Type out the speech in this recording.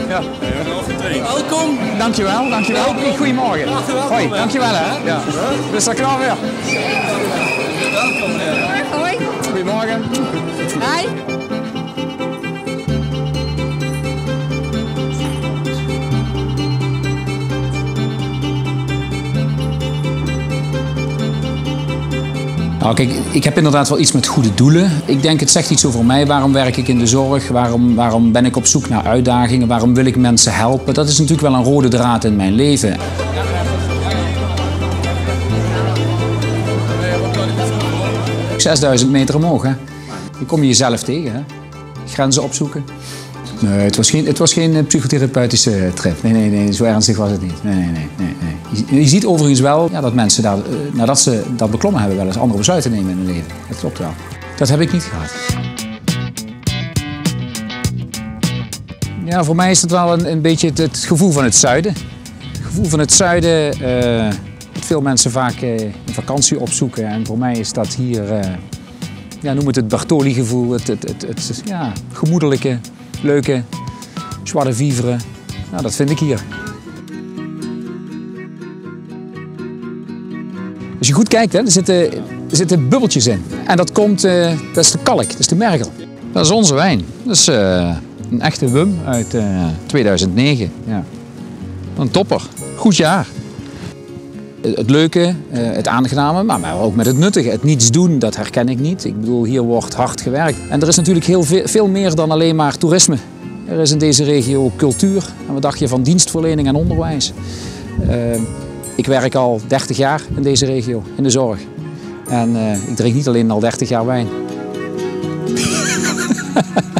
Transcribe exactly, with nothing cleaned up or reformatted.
Ja. Welkom. Dankjewel, dankjewel. Goedemorgen. Hoi, dankjewel hè. Ja. Dus dat kan weer. Welkom. Hoi. Goedemorgen. Hi. Nou, kijk, ik heb inderdaad wel iets met goede doelen. Ik denk, het zegt iets over mij. Waarom werk ik in de zorg? Waarom, waarom ben ik op zoek naar uitdagingen? Waarom wil ik mensen helpen? Dat is natuurlijk wel een rode draad in mijn leven. zesduizend meter omhoog, hè. Je kom je jezelf tegen, hè. Grenzen opzoeken. Nee, het was geen, het was geen psychotherapeutische trip. Nee, nee, nee, zo ernstig was het niet. Nee, nee, nee, nee, nee. Je, je ziet overigens wel ja, dat mensen daar, nadat ze dat beklommen hebben, wel eens andere besluiten nemen in hun leven. Dat klopt wel. Dat heb ik niet gehad. Ja, voor mij is het wel een, een beetje het, het gevoel van het zuiden. Het gevoel van het zuiden, uh, dat veel mensen vaak uh, een vakantie opzoeken. En voor mij is dat hier, uh, ja, noem het het Bartoli-gevoel, het, het, het, het ja, gemoedelijke. Leuke, joie de vivre, nou, dat vind ik hier. Als je goed kijkt, hè, er, zitten, er zitten bubbeltjes in. En dat komt, uh, dat is de kalk, dat is de mergel. Dat is onze wijn. Dat is uh, een echte Wum uit uh, tweeduizend negen. Ja. Een topper, goed jaar. Het leuke, het aangename, maar ook met het nuttige. Het niets doen, dat herken ik niet. Ik bedoel, hier wordt hard gewerkt. En er is natuurlijk heel veel, veel meer dan alleen maar toerisme. Er is in deze regio cultuur. En wat dacht je van dienstverlening en onderwijs? Uh, ik werk al dertig jaar in deze regio, in de zorg. En uh, ik drink niet alleen al dertig jaar wijn.